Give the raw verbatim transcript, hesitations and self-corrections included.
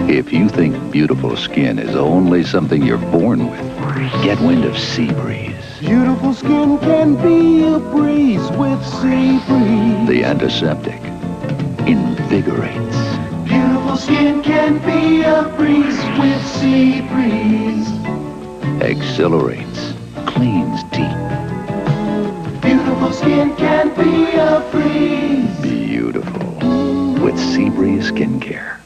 If you think beautiful skin is only something you're born with, get wind of Sea Breeze. Beautiful skin can be a breeze with Sea Breeze. The antiseptic invigorates. Beautiful skin can be a breeze with Sea Breeze. Exhilarates, cleans deep. Beautiful skin can be a breeze. Beautiful with Sea Breeze Skincare.